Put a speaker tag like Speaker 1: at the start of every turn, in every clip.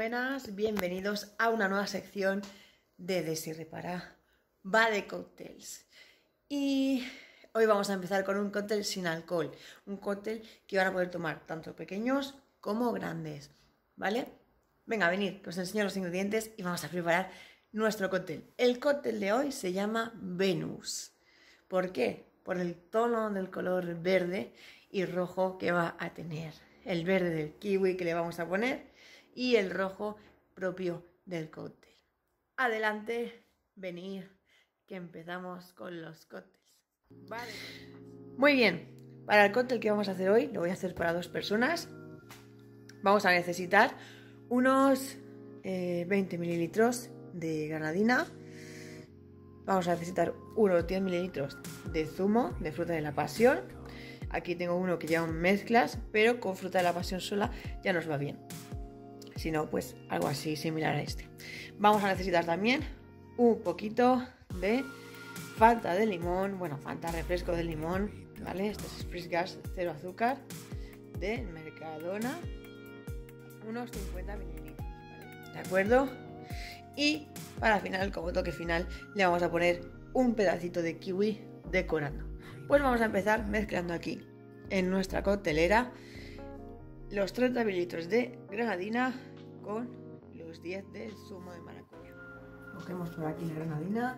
Speaker 1: Buenas, bienvenidos a una nueva sección de Desiree para Va de Cócteles. Y hoy vamos a empezar con un cóctel sin alcohol, un cóctel que van a poder tomar tanto pequeños como grandes, ¿vale? Venga, venid, que os enseño los ingredientes y vamos a preparar nuestro cóctel. El cóctel de hoy se llama Venus. ¿Por qué? Por el tono del color verde y rojo que va a tener. El verde del kiwi que le vamos a poner y el rojo propio del cóctel. Adelante, venid, que empezamos con los cócteles. Vale. Muy bien, para el cóctel que vamos a hacer hoy, lo voy a hacer para 2 personas. Vamos a necesitar unos 20 mililitros de granadina. Vamos a necesitar unos 10 mililitros de zumo de fruta de la pasión. Aquí tengo uno que lleva mezclas, pero con fruta de la pasión sola ya nos va bien. Si no, pues algo así similar a este. Vamos a necesitar también un poquito de Fanta de limón, bueno, Fanta refresco de limón, ¿vale? Este es Fresh Gas, 0 azúcar, de Mercadona, unos 50 mililitros, ¿vale? ¿De acuerdo? Y para final, como toque final, le vamos a poner un pedacito de kiwi decorando. Pues vamos a empezar mezclando aquí en nuestra coctelera los 30 mililitros de granadina con los 10 de zumo de maracuyá. Cogemos por aquí la granadina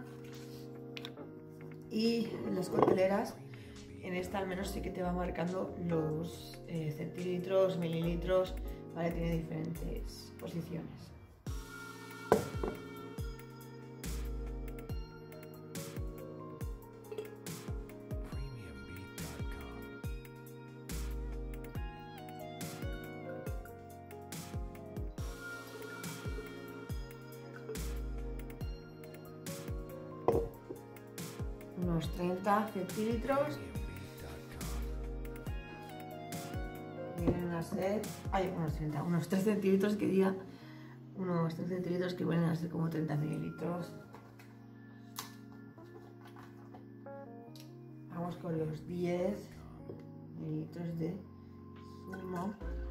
Speaker 1: y en las cocteleras, en esta al menos sí que te va marcando los centilitros, mililitros, ¿vale? Tiene diferentes posiciones. Unos 30 centilitros vienen a ser, unos 3 centilitros que diga, unos 3 centilitros que vienen a ser como 30 mililitros. Vamos con los 10 mililitros de zumo.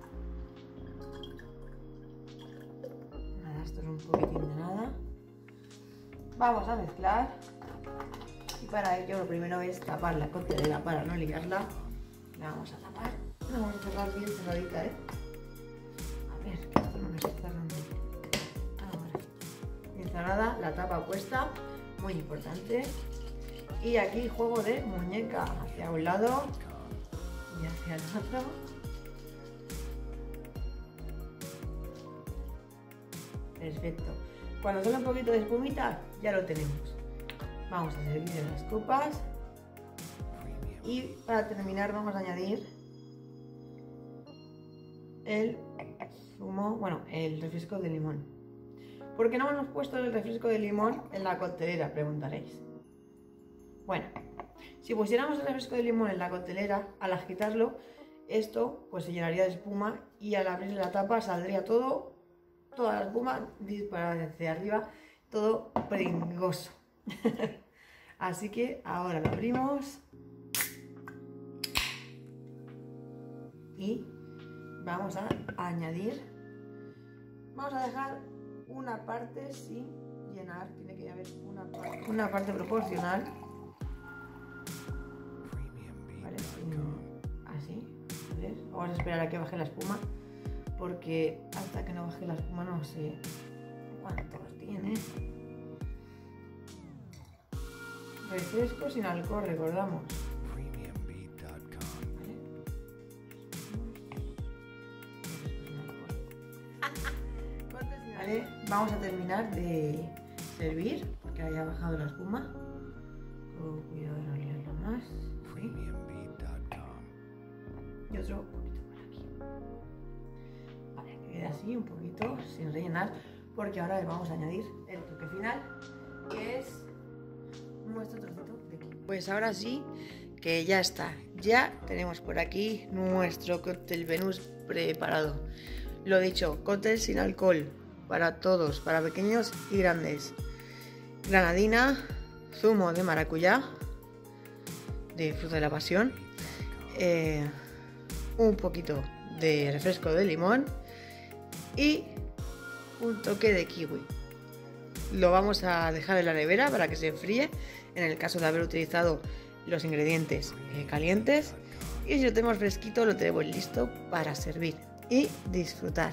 Speaker 1: Nada, esto es un poquitín de nada. Vamos a mezclar. Y para ello lo primero es tapar la coctelera para no liarla. La vamos a tapar. La vamos a cerrar bien cerradita, ¿eh? A ver, que esto no me está cerrando. Ahora. Bien cerrada, la tapa puesta. Muy importante. Y aquí juego de muñeca hacia un lado y hacia el otro. Perfecto. Cuando sale un poquito de espumita, ya lo tenemos. Vamos a servir en las copas y para terminar vamos a añadir el zumo, bueno, el refresco de limón. ¿Por qué no hemos puesto el refresco de limón en la coctelera? Preguntaréis. Bueno, si pusiéramos el refresco de limón en la coctelera, al agitarlo, esto pues se llenaría de espuma y al abrir la tapa saldría toda la espuma disparada hacia arriba, todo pringoso. Así que ahora lo abrimos y vamos a añadir, vamos a dejar una parte sin llenar, tiene que haber una parte proporcional, ¿vale? Así, ¿ves? Vamos a esperar a que baje la espuma porque hasta que no baje la espuma no sé cuántos tiene. Refresco sin alcohol, recordamos. Vale, vamos a terminar de servir, porque haya bajado la espuma. Con cuidado de no liarlo más. ¿Sí? Y otro poquito por aquí. Vale, que quede así un poquito, sin rellenar, porque ahora le vamos a añadir el toque final, que es nuestro trocito de kiwi. Pues ahora sí que ya está, ya tenemos por aquí nuestro cóctel Venus preparado. Lo dicho, cóctel sin alcohol para todos, para pequeños y grandes. Granadina, zumo de maracuyá, de fruta de la pasión, un poquito de refresco de limón y un toque de kiwi. Lo vamos a dejar en la nevera para que se enfríe, en el caso de haber utilizado los ingredientes calientes. Y si lo tenemos fresquito, lo tenemos listo para servir y disfrutar.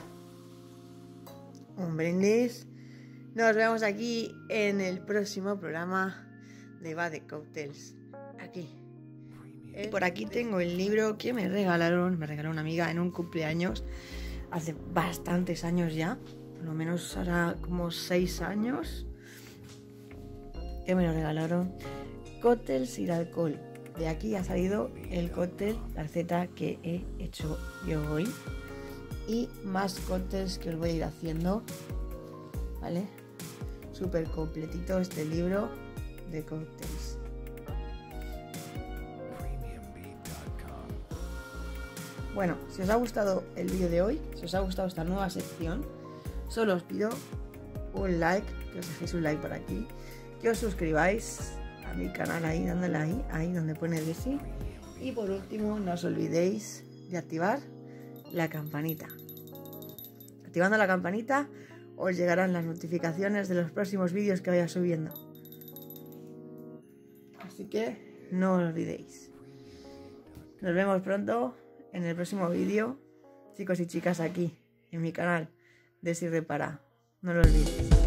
Speaker 1: Un brindis. Nos vemos aquí en el próximo programa de Va de Cocktails. Aquí. Y por aquí tengo el libro que me regaló una amiga en un cumpleaños hace bastantes años ya. Por lo menos hará como 6 años que me lo regalaron. Cóctel sin alcohol. De aquí ha salido el cóctel, la receta que he hecho yo hoy. Y más cócteles que os voy a ir haciendo. ¿Vale? Súper completito este libro de cócteles. Bueno, si os ha gustado el vídeo de hoy, si os ha gustado esta nueva sección, solo os pido un like, que os dejéis un like por aquí, que os suscribáis a mi canal ahí, dándole ahí donde pone Desi. Y por último, no os olvidéis de activar la campanita. Activando la campanita os llegarán las notificaciones de los próximos vídeos que vaya subiendo. Así que no os olvidéis. Nos vemos pronto en el próximo vídeo, chicos y chicas, aquí en mi canal Desi Repara. No lo olvidéis.